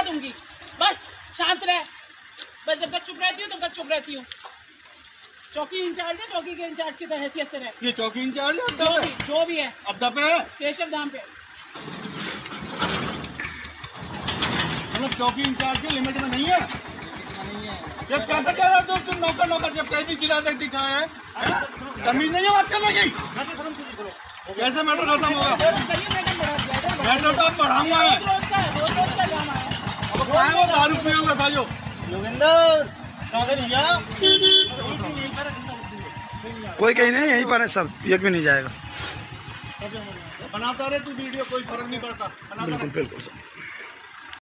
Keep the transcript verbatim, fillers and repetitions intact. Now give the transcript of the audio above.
दूंगी। बस शांत रह, बस जब तक चुप रहती हूँ तब तक चुप रहती हूँ। चौकी इंचार्ज है, चौकी के इंचार्ज की हैसियत से रहे। ये चौकी इंचार्ज है, जो भी जो भी है अड्डा पे, केशव धाम पे। मतलब चौकी इंचार्ज के लिमिट में नहीं है। जब कैसे कह रहा तुम तुम नौकर नौकर जब कैदी चिल्ला तक दिखाए हैं, तमीज नहीं है बात करने की। कैसे मैटर खत्म होगा? मैटर तो अब बढ़ाऊंगा मैं। अब क्या वो दारू पियूंगा था जो योगेंद्र भैया कोई कहीं नहीं, यहीं पर है सब, एक भी नहीं जाएगा। बनाता रहे तू वीडियो, कोई फर्क नहीं पड़ता। बिल्कुल बिल्कुल सर।